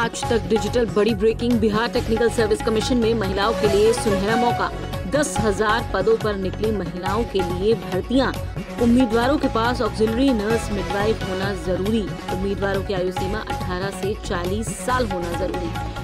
आज तक डिजिटल बड़ी breaking. Bihar technical service commission में महिलाओं के लिए सुनहरा मौका। 10,000 पदों पर निकली महिलाओं के लिए भर्तियां। उम्मीदवारों के पास ऑक्सिलरी नर्स मिडवाइफ होना जरूरी। उम्मीदवारों की आयु सीमा 18 से 40 साल होना जरूरी।